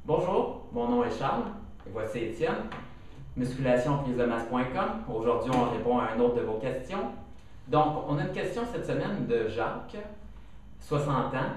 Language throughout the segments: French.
Bonjour, mon nom est Charles et voici Étienne, musculationprisemasse.com. Aujourd'hui, on répond à une autre de vos questions. Donc, on a une question cette semaine de Jacques, 60 ans.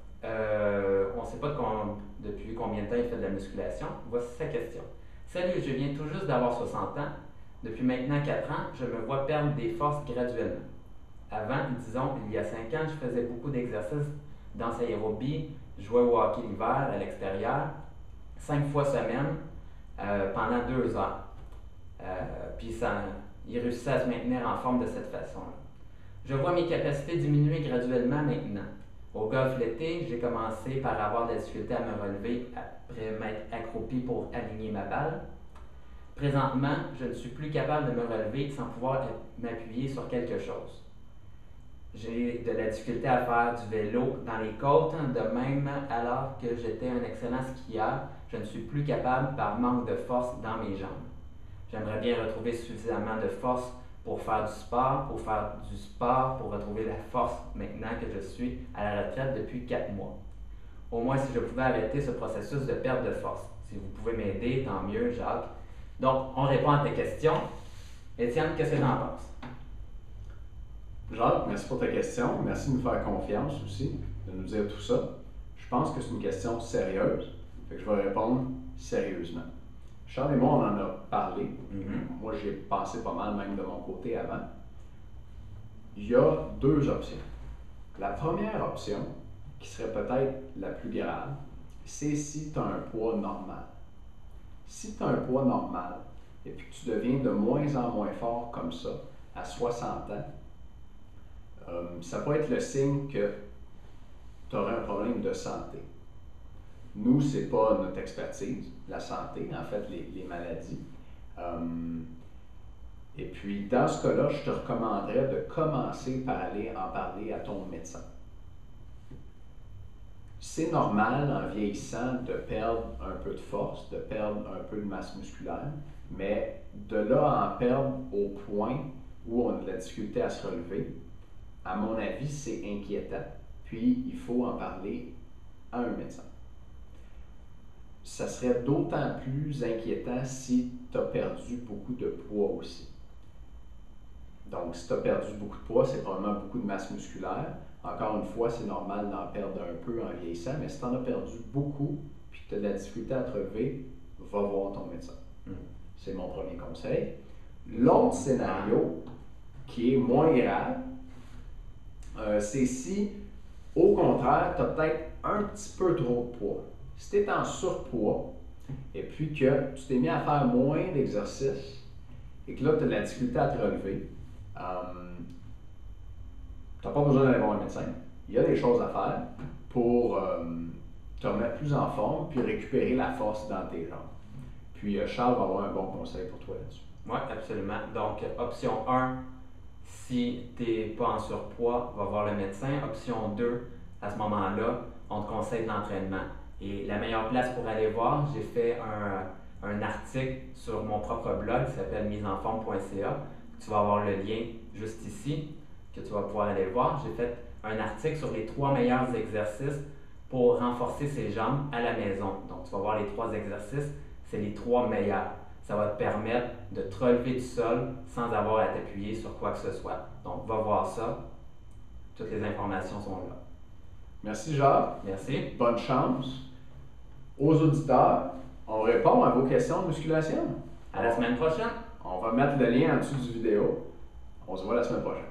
On ne sait pas depuis combien de temps il fait de la musculation. Voici sa question. Salut, je viens tout juste d'avoir 60 ans. Depuis maintenant 4 ans, je me vois perdre des forces graduellement. Avant, disons, il y a 5 ans, je faisais beaucoup d'exercices danse aérobie, je jouais au hockey l'hiver à l'extérieur, 5 fois semaine, pendant 2 heures. Puis il réussissait à se maintenir en forme de cette façon-là. Je vois mes capacités diminuer graduellement maintenant. Au golf l'été, j'ai commencé par avoir des difficultés à me relever après m'être accroupi pour aligner ma balle. Présentement, je ne suis plus capable de me relever sans pouvoir m'appuyer sur quelque chose. J'ai de la difficulté à faire du vélo dans les côtes, de même alors que j'étais un excellent skieur, je ne suis plus capable par manque de force dans mes jambes. J'aimerais bien retrouver suffisamment de force pour faire du sport, pour retrouver la force maintenant que je suis à la retraite depuis 4 mois. Au moins, si je pouvais arrêter ce processus de perte de force. Si vous pouvez m'aider, tant mieux, Jacques. Donc, on répond à tes questions. Étienne, qu'est-ce que tu en penses? Jacques, merci pour ta question. Merci de nous faire confiance aussi, de nous dire tout ça. Je pense que c'est une question sérieuse, fait que je vais répondre sérieusement. Charles et moi, on en a parlé. Moi, j'ai pensé pas mal même de mon côté avant. Il y a 2 options. La première option, qui serait peut-être la plus grave, c'est si tu as un poids normal. Si tu as un poids normal et puis que tu deviens de moins en moins fort comme ça, à 60 ans, ça peut être le signe que tu aurais un problème de santé. Nous, ce n'est pas notre expertise, la santé, en fait, les maladies. Et puis, dans ce cas-là, je te recommanderais de commencer par aller en parler à ton médecin. C'est normal en vieillissant de perdre un peu de force, de perdre un peu de masse musculaire, mais de là à en perdre au point où on a de la difficulté à se relever, à mon avis, c'est inquiétant. Puis, il faut en parler à un médecin. Ça serait d'autant plus inquiétant si tu as perdu beaucoup de poids aussi. Donc, si tu as perdu beaucoup de poids, c'est probablement beaucoup de masse musculaire. Encore une fois, c'est normal d'en perdre un peu en vieillissant, mais si tu en as perdu beaucoup, puis que tu as de la difficulté à te relever, va voir ton médecin. C'est mon premier conseil. L'autre scénario, qui est moins grave, c'est si, au contraire, tu as peut-être un petit peu trop de poids. Si tu es en surpoids, et puis que tu t'es mis à faire moins d'exercices, et que là, tu as de la difficulté à te relever, tu n'as pas besoin d'aller voir un médecin. Il y a des choses à faire pour te remettre plus en forme, puis récupérer la force dans tes jambes. Puis Charles va avoir un bon conseil pour toi là-dessus. Oui, absolument. Donc, option 1, si tu n'es pas en surpoids, va voir le médecin. Option 2, à ce moment-là, on te conseille de l'entraînement. Et la meilleure place pour aller voir, j'ai fait un article sur mon propre blog qui s'appelle miseenforme.ca. Tu vas avoir le lien juste ici, que tu vas pouvoir aller voir. J'ai fait un article sur les 3 meilleurs exercices pour renforcer ses jambes à la maison. Donc, tu vas voir les 3 exercices, c'est les 3 meilleurs. Ça va te permettre de te relever du sol sans avoir à t'appuyer sur quoi que ce soit. Donc, va voir ça. Toutes les informations sont là. Merci Jacques. Merci. Bonne chance. Aux auditeurs, on répond à vos questions de musculation. À la semaine prochaine. On va mettre le lien en dessous du vidéo. On se voit la semaine prochaine.